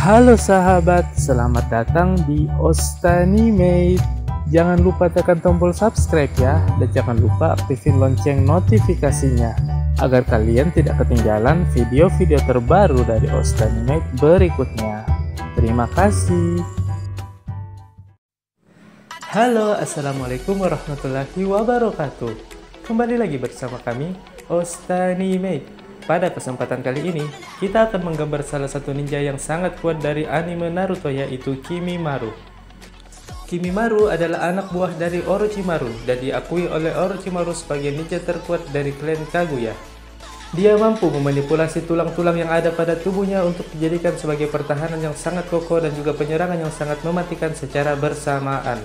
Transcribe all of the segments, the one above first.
Halo sahabat, selamat datang di Ostanimate. Jangan lupa tekan tombol subscribe ya, dan jangan lupa aktifin lonceng notifikasinya agar kalian tidak ketinggalan video-video terbaru dari Ostanimate berikutnya. Terima kasih. Halo, assalamualaikum warahmatullahi wabarakatuh. Kembali lagi bersama kami, Ostanimate. Pada kesempatan kali ini, kita akan menggambar salah satu ninja yang sangat kuat dari anime Naruto, yaitu Kimimaro. Kimimaro adalah anak buah dari Orochimaru dan diakui oleh Orochimaru sebagai ninja terkuat dari klan Kaguya. Dia mampu memanipulasi tulang-tulang yang ada pada tubuhnya untuk dijadikan sebagai pertahanan yang sangat kokoh dan juga penyerangan yang sangat mematikan secara bersamaan.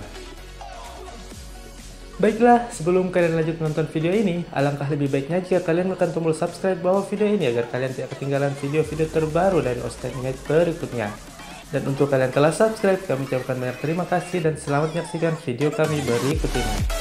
Baiklah, sebelum kalian lanjut menonton video ini, alangkah lebih baiknya jika kalian menekan tombol subscribe bawah video ini agar kalian tidak ketinggalan video-video terbaru dari Ostanimate berikutnya. Dan untuk kalian telah subscribe, kami ucapkan banyak terima kasih dan selamat menyaksikan video kami berikut ini.